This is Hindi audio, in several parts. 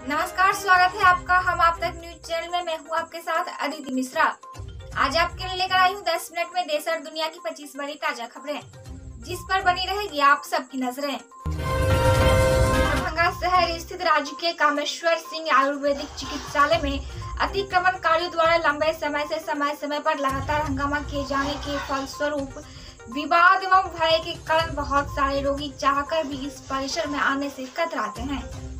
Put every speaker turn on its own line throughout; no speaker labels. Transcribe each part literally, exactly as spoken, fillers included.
नमस्कार, स्वागत है आपका हम आप तक न्यूज चैनल में। मैं हूं आपके साथ अदिति मिश्रा। आज आपके लिए लेकर आई हूं दस मिनट में देश और दुनिया की पच्चीस बड़ी ताजा खबरें, जिस पर बनी रहेगी आप सबकी नजरें। दरभंगा शहर स्थित राजकीय कामेश्वर सिंह आयुर्वेदिक चिकित्सालय में अतिक्रमणकारियों द्वारा लंबे समय से समय समय पर लगातार हंगामा किए जाने के फलस्वरूप विवाद एवं भय के कारण बहुत सारे रोगी चाहकर भी इस परिसर में आने से कतराते हैं।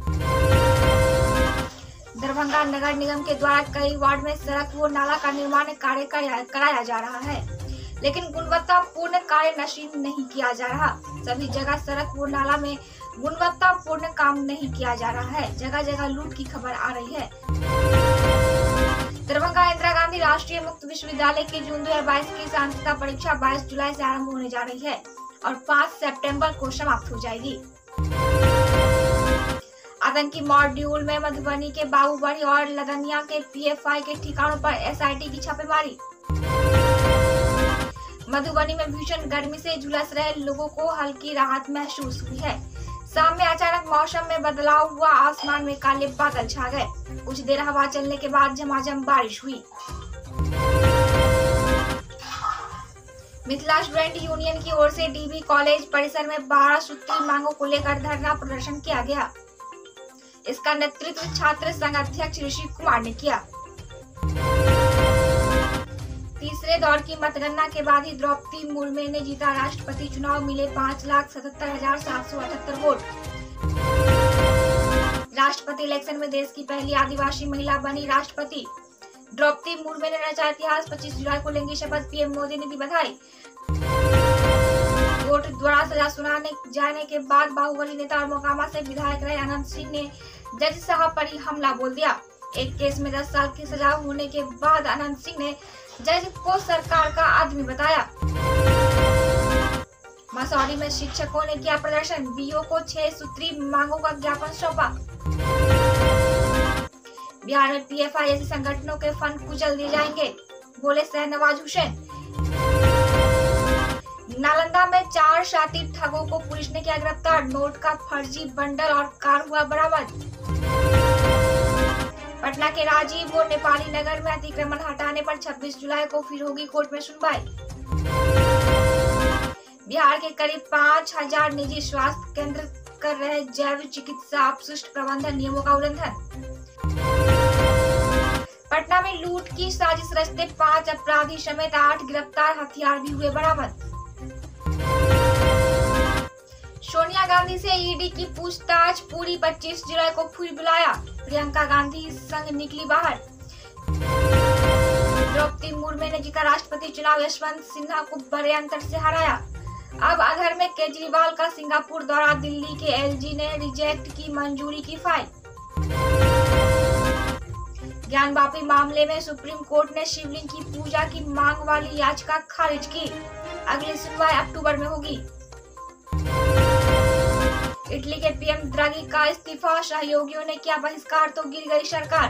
दरभंगा नगर निगम के द्वारा कई वार्ड में सड़क व नाला का निर्माण कार्य कराया जा रहा है, लेकिन गुणवत्तापूर्ण कार्य नशीन नहीं किया जा रहा। सभी जगह सड़क व नाला में गुणवत्तापूर्ण काम नहीं किया जा रहा है। जगह जगह लूट की खबर आ रही है। दरभंगा इंदिरा गांधी राष्ट्रीय मुक्त विश्वविद्यालय की जून दो हजार बाईस की सांख्यिकी परीक्षा बाईस जुलाई से आरंभ होने जा रही है और पाँच सितंबर को समाप्त हो जाएगी। आतंकी मॉड्यूल में मधुबनी के बाबूबड़ी और लदनिया के पीएफआई के ठिकानों पर एसआईटी की छापेमारी। मधुबनी में भीषण गर्मी से झुलस रहे लोगों को हल्की राहत महसूस हुई है। शाम में अचानक मौसम में बदलाव हुआ, आसमान में काले बादल छा गए। कुछ देर हवा चलने के बाद झमाझम बारिश हुई। मिथिला स्टूडेंट यूनियन की ओर से डीबी कॉलेज परिसर में बारह सूत्री मांगों को लेकर धरना प्रदर्शन किया गया। इसका नेतृत्व छात्र संघ अध्यक्ष ऋषि कुमार ने किया। तीसरे दौर की मतगणना के बाद ही द्रौपदी मुर्मू ने जीता राष्ट्रपति चुनाव। मिले पाँच लाख सतहत्तर हजार सात सौ अठहत्तर वोट। राष्ट्रपति इलेक्शन में देश की पहली आदिवासी महिला बनी राष्ट्रपति। द्रौपदी मुर्मू ने रचा इतिहास। पच्चीस जुलाई को लेंगी शपथ। पीएम मोदी ने दी बधाई। कोर्ट द्वारा सजा सुनाने जाने के बाद बाहुबली नेता और मोकामा से विधायक रहे अनंत सिंह ने जज साहब पर ही हमला बोल दिया। एक केस में दस साल की सजा होने के बाद अनंत सिंह ने जज को सरकार का आदमी बताया। मसौरी में शिक्षकों ने किया प्रदर्शन। बीओ को छह सूत्री मांगों का ज्ञापन सौंपा। बिहार में पीएफआई जैसे संगठनों के फंड कुचल दिए जाएंगे, बोले शाहनवाज हुसैन। नालंदा में चार शातिर ठगों को पुलिस ने किया गिरफ्तार। नोट का फर्जी बंडल और कार हुआ बरामद। पटना के राजीव और नेपाली नगर में अतिक्रमण हटाने पर छब्बीस जुलाई को फिर होगी कोर्ट में सुनवाई। बिहार के करीब पाँच हजार निजी स्वास्थ्य केंद्र कर रहे जैव चिकित्सा अपशिष्ट प्रबंधन नियमों का उल्लंघन। पटना में लूट की साजिश रचते पांच अपराधी समेत आठ गिरफ्तार, हथियार भी हुए बरामद। सोनिया गांधी से ईडी की पूछताछ पूरी। पच्चीस जुलाई को फिर बुलाया। प्रियंका गांधी संग निकली बाहर। द्रौपदी मुर्मू ने जीता राष्ट्रपति चुनाव। यशवंत सिन्हा को बड़े अंतर से हराया। अब अधर में केजरीवाल का सिंगापुर दौरा। दिल्ली के एलजी ने रिजेक्ट की मंजूरी की फाइल। ज्ञानवापी मामले में सुप्रीम कोर्ट ने शिवलिंग की पूजा की मांग वाली याचिका खारिज की। अगली सुनवाई अक्टूबर में होगी। इटली के पीएम द्रागी का इस्तीफा। सहयोगियों ने किया बहिष्कार तो गिर गई सरकार।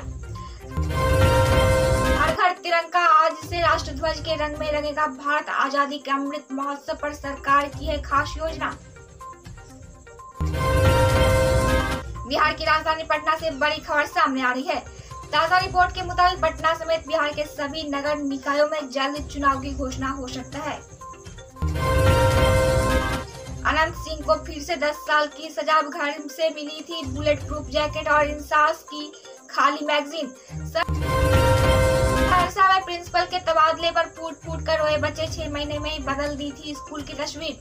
हर घर तिरंगा। आज से राष्ट्रध्वज के रंग में रंगेगा भारत। आजादी के अमृत महोत्सव पर सरकार की है खास योजना। बिहार की राजधानी पटना से बड़ी खबर सामने आ रही है। ताजा रिपोर्ट के मुताबिक पटना समेत बिहार के सभी नगर निकायों में जल्द चुनाव की घोषणा हो सकता है। अनंत सिंह को फिर से दस साल की सजा। घर से मिली थी बुलेट प्रूफ जैकेट और इंसास की खाली मैगजीन। सहरसा में प्रिंसिपल के तबादले पर फूट फूट कर रोए बच्चे। छह महीने में ही बदल दी थी स्कूल की तस्वीर।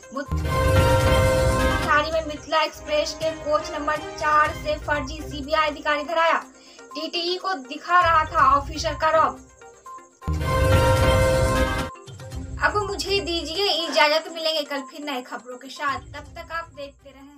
मोतिहारी में मिथिला एक्सप्रेस के कोच नंबर चार से फर्जी सीबीआई अधिकारी धराया। टीटीई को दिखा रहा था ऑफिसर का रौब। अब मुझे दीजिए इजाजत। मिलेंगे कल फिर नए खबरों के साथ। तब तक आप देखते रहें।